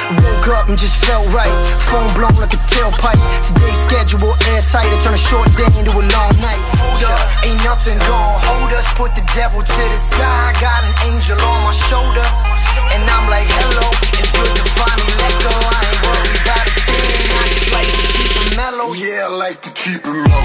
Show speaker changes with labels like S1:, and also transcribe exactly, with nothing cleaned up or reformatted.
S1: Woke up and just felt right, phone blown like a tailpipe. Today's schedule airtight, I turn a short day into a long night. Hold up, ain't nothing gon' hold us, put the devil to the side. Got an angel on my shoulder, and I'm like, hello, it's good to finally let go. I ain't worried about a thing, I just like to keep it mellow.
S2: Yeah, I like to keep it mellow.